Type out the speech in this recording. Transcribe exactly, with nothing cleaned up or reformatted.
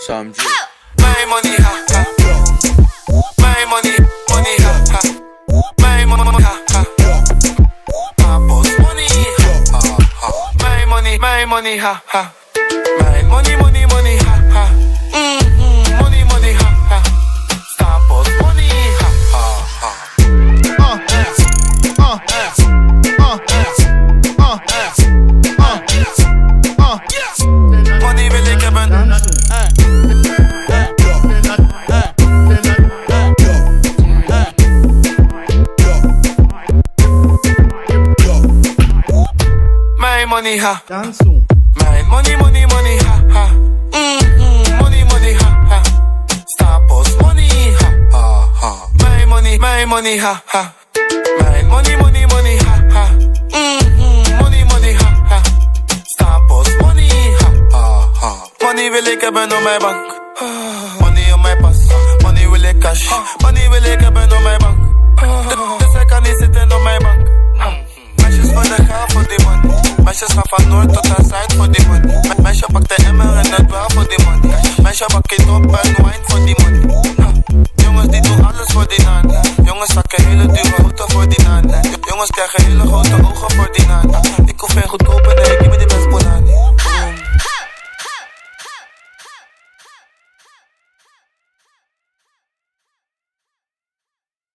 some G. My money, ha ha. My money, money, ha ha. My money, ha ha. Papa's money, ha ha ha. My money, my money, ha ha. My money, money, money, ha ha. Mm-hmm. Money, money, ha ha. Papa's money, ha ha ha. Uh, uh, uh, uh, uh, uh, uh. Money wil ik hebben. My money, ha. My money, money, money, ha, ha. Mm-hmm. Money, money, ha, ha. Stapels money, ha, ha, ha. My money, my money, ha, ha. My money, money, money, ha, ha. Mm-hmm. Money, money, ha, ha. Stapels money, ha, ha, ha. Money wil ik hebben op mijn bank. Money op mijn pas. Money wil ik cash. Money wil ik hebben op mijn bank. Dus ik kan niet zitten op mijn bank. Meisjes van de gaaf voor die man. Meisjes gaan van noord tot naar zuid voor die man. Meisje pakt de emmer en het wel voor die man. Meisje pakt het op en wine voor die man. Jongens die doen alles voor die naad. Jongens zakken hele dure auto voor die naad. Jongens krijgen hele grote ogen voor die naad. Ik hoef geen goedkope, nee,